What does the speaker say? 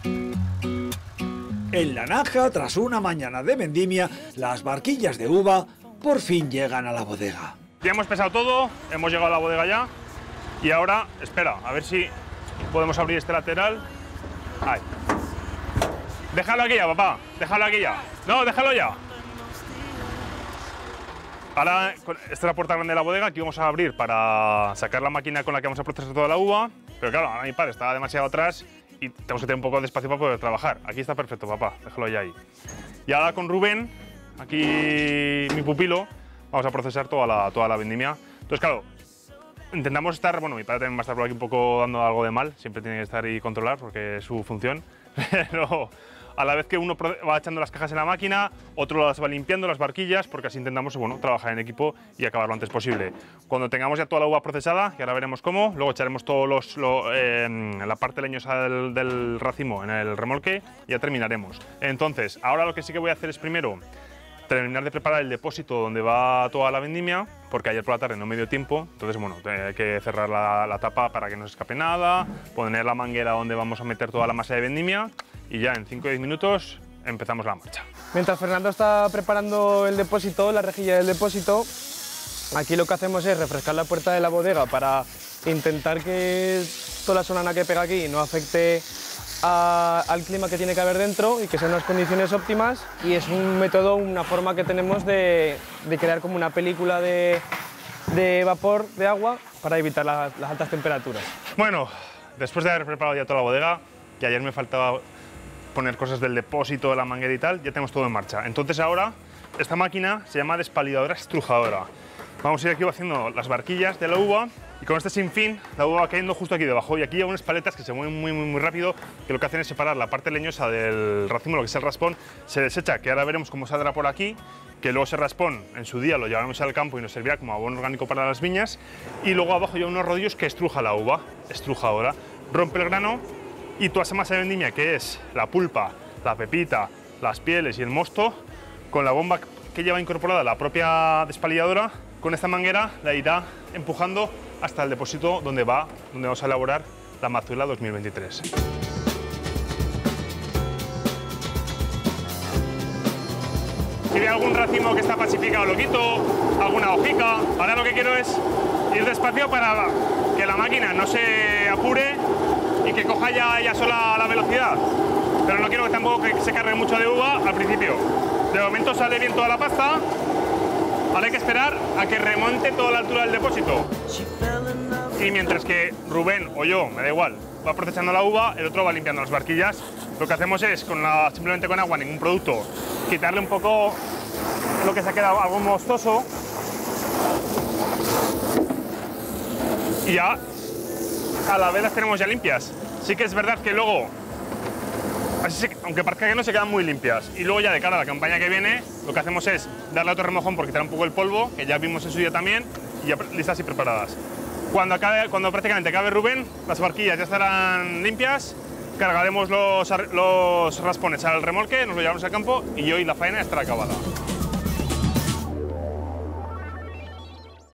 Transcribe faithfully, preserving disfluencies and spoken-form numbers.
En La Naja, tras una mañana de vendimia, las barquillas de uva por fin llegan a la bodega. Ya hemos pesado todo, hemos llegado a la bodega ya y ahora, espera, a ver si podemos abrir este lateral. Ahí. Déjalo aquí ya, papá, déjalo aquí ya. No, déjalo ya. Ahora, esta es la puerta grande de la bodega, aquí vamos a abrir para sacar la máquina con la que vamos a procesar toda la uva. Pero claro, ahora mi padre está demasiado atrás y tenemos que tener un poco de espacio para poder trabajar. Aquí está perfecto, papá, déjalo ya ahí. Y ahora con Rubén, aquí mi pupilo, vamos a procesar toda la, toda la vendimia. Entonces, claro, intentamos estar, bueno, mi padre también va a estar por aquí un poco dando algo de mal, siempre tiene que estar y controlar porque es su función, pero a la vez que uno va echando las cajas en la máquina, otro las va limpiando, las barquillas, porque así intentamos, bueno, trabajar en equipo y acabar lo antes posible. Cuando tengamos ya toda la uva procesada, y ahora veremos cómo, luego echaremos todos los, lo, eh, la parte leñosa del, del racimo en el remolque y ya terminaremos. Entonces, ahora lo que sí que voy a hacer es primero terminar de preparar el depósito donde va toda la vendimia, porque ayer por la tarde no me dio tiempo, entonces bueno, hay que cerrar la, la tapa para que no se escape nada, poner la manguera donde vamos a meter toda la masa de vendimia y ya en cinco o diez minutos empezamos la marcha. Mientras Fernando está preparando el depósito, la rejilla del depósito, aquí lo que hacemos es refrescar la puerta de la bodega para intentar que toda la solana que pega aquí no afecte A, al clima que tiene que haber dentro y que sean unas condiciones óptimas, y es un método, una forma que tenemos de, de crear como una película de, de vapor de agua para evitar la, las altas temperaturas. Bueno, después de haber preparado ya toda la bodega, que ayer me faltaba poner cosas del depósito, de la manguera y tal, ya tenemos todo en marcha. Entonces ahora esta máquina se llama despalidadora estrujadora. Vamos a ir aquí haciendo las barquillas de la uva y con este sinfín la uva va cayendo justo aquí debajo, y aquí hay unas paletas que se mueven muy muy muy rápido, que lo que hacen es separar la parte leñosa del racimo, lo que es el raspón, se desecha, que ahora veremos cómo saldrá por aquí, que luego ese raspón en su día lo llevaremos al campo y nos servirá como abono orgánico para las viñas, y luego abajo hay unos rodillos que estruja la uva, estrujadora, rompe el grano y toda esa masa de vendimia, que es la pulpa, la pepita, las pieles y el mosto, con la bomba que lleva incorporada la propia despalilladora, con esta manguera la irá empujando hasta el depósito donde va, donde vamos a elaborar la Mazuela dos mil veintitrés. Si ve algún racimo que está pacificado lo quito, alguna hojica. Ahora lo que quiero es ir despacio para que la máquina no se apure y que coja ya ella sola la velocidad. Pero no quiero que tampoco que se cargue mucho de uva al principio. De momento sale bien toda la pasta. Ahora hay que esperar a que remonte toda la altura del depósito. Y mientras que Rubén o yo, me da igual, va procesando la uva, el otro va limpiando las barquillas. Lo que hacemos es, con la, simplemente con agua, ningún producto, quitarle un poco lo que se ha quedado algo mostoso. Y ya a la vez las tenemos ya limpias. Sí que es verdad que luego, así se, aunque parezca que no, se quedan muy limpias. Y luego ya de cara a la campaña que viene, lo que hacemos es darle otro remojón por quitar un poco el polvo, que ya vimos en su día también, y ya listas y preparadas. Cuando, acabe, cuando prácticamente acabe Rubén, las barquillas ya estarán limpias, cargaremos los, los raspones al remolque, nos lo llevamos al campo y hoy la faena estará acabada.